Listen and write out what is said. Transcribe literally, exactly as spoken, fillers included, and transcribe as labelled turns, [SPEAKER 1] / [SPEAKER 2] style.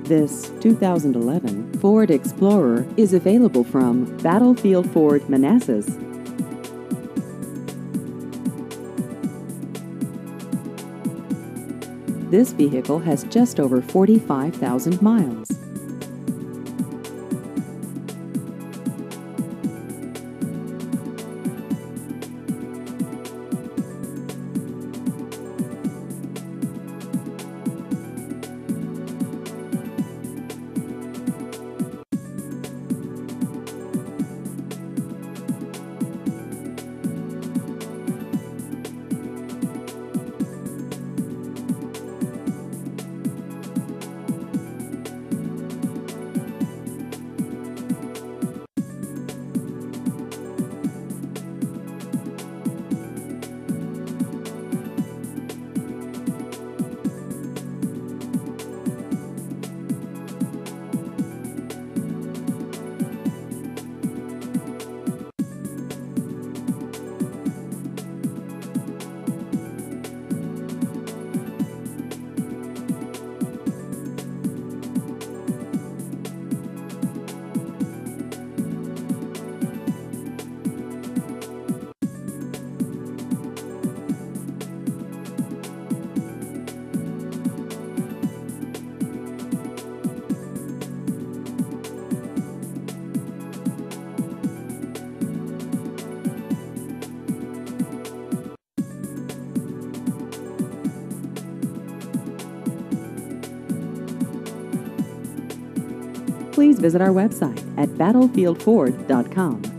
[SPEAKER 1] This two thousand eleven Ford Explorer is available from Battlefield Ford Manassas. This vehicle has just over forty-five thousand miles. Please visit our website at battlefield ford dot com.